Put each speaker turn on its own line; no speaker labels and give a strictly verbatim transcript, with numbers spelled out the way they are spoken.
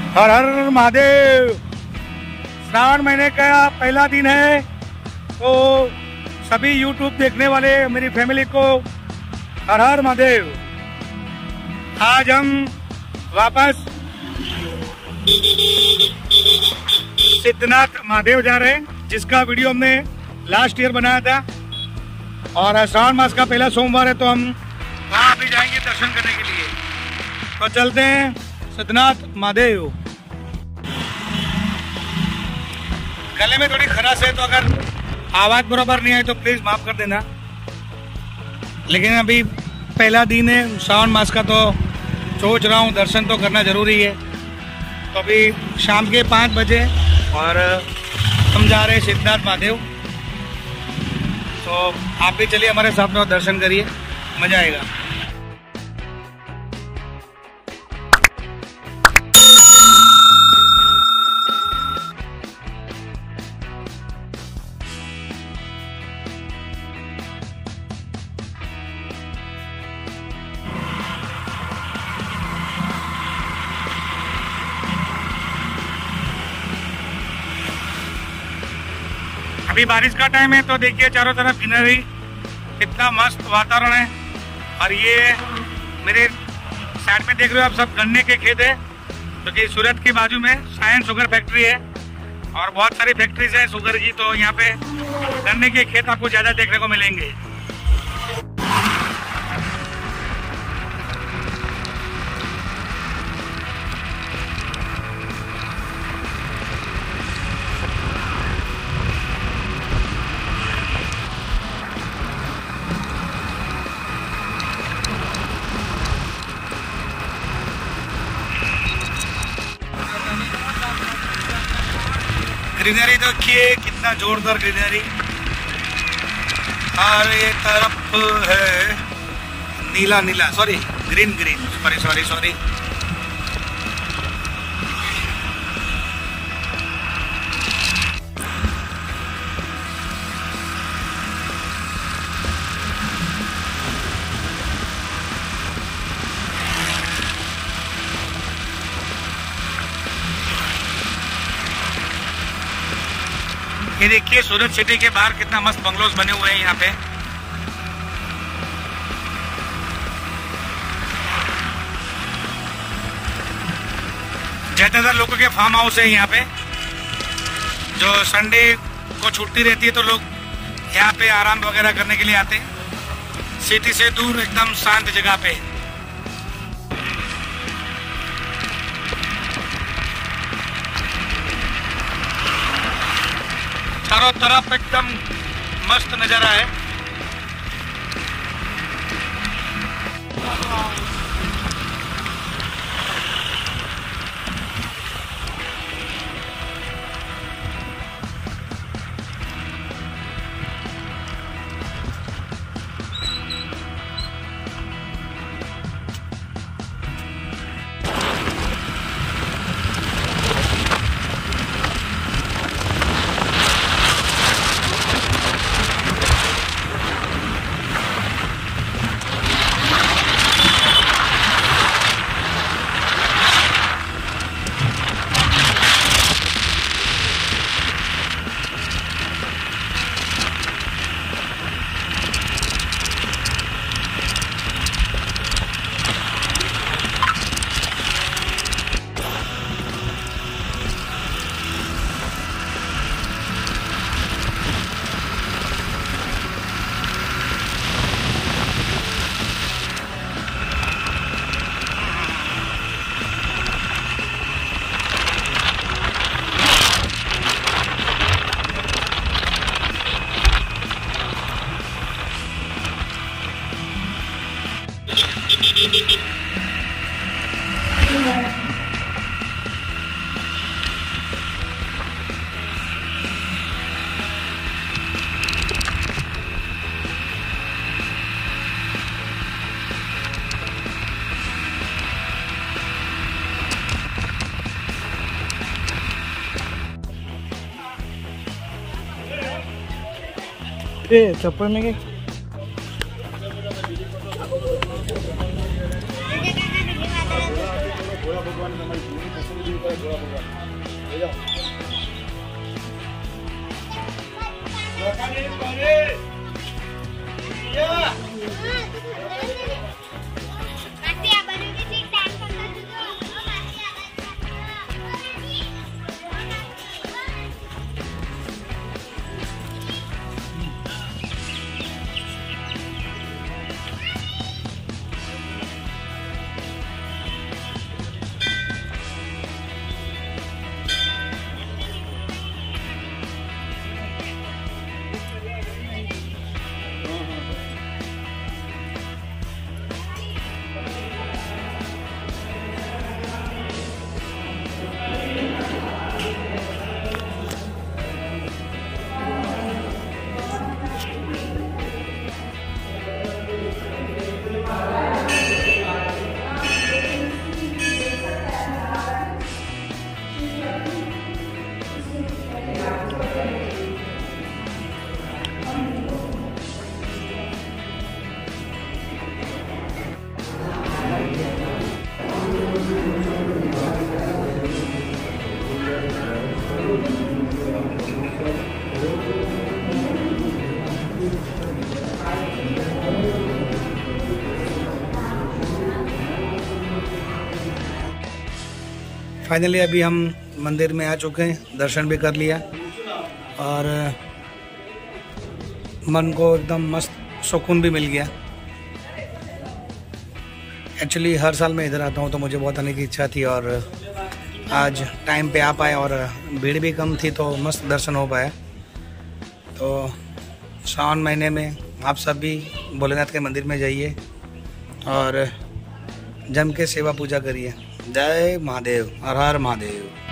हर हर महादेव। श्रावण महीने का पहला दिन है, तो सभी यूट्यूब देखने वाले मेरी फैमिली को हर हर महादेव। आज हम वापस सिद्धनाथ महादेव जा रहे हैं, जिसका वीडियो हमने लास्ट ईयर बनाया था। और श्रावण मास का पहला सोमवार है, तो हम वहाँ भी जाएंगे दर्शन करने के लिए। तो चलते हैं सिद्धनाथ महादेव। गले में थोड़ी खराश है, तो अगर आवाज बराबर नहीं आई तो प्लीज माफ कर देना। लेकिन अभी पहला दिन है श्रावण मास का, तो सोच रहा हूँ दर्शन तो करना जरूरी है। तो अभी शाम के पाँच बजे और हम जा रहे हैं सिद्धनाथ महादेव। तो आप भी चलिए हमारे साथ में, दर्शन करिए, मजा आएगा। अभी बारिश का टाइम है, तो देखिए चारों तरफ ग्रीनरी, कितना मस्त वातावरण है। और ये मेरे साइड में देख रहे हो आप, सब गन्ने के खेत है, क्योंकि तो सूरत के बाजू में सायन शुगर फैक्ट्री है और बहुत सारी फैक्ट्रीज है शुगर की। तो यहाँ पे गन्ने के खेत आपको ज्यादा देखने को मिलेंगे। ग्रीनरी देखिए, कितना जोरदार ग्रीनरी। और ये तरफ है नीला नीला, sorry green green, sorry sorry sorry ये देखिए सूरत सिटी के बाहर कितना मस्त बंगलोज बने हुए हैं यहाँ पे। ज्यादातर लोगों के फार्म हाउस है यहाँ पे। जो संडे को छुट्टी रहती है, तो लोग यहाँ पे आराम वगैरह करने के लिए आते हैं। सिटी से दूर एकदम शांत जगह पे। चारों तरफ एकदम मस्त नजारा है। ए चप्पल में क्या
फाइनली अभी हम मंदिर में आ चुके हैं, दर्शन भी कर लिया और मन को एकदम मस्त सुकून भी मिल गया। एक्चुअली हर साल मैं इधर आता हूँ तो मुझे बहुत आने की इच्छा थी और आज टाइम पे आ पाए और भीड़ भी कम थी तो मस्त दर्शन हो पाया। तो सावन महीने में आप सब भी भोलेनाथ के मंदिर में जाइए और जम के सेवा पूजा करिए। जय महादेव, हर हर महादेव।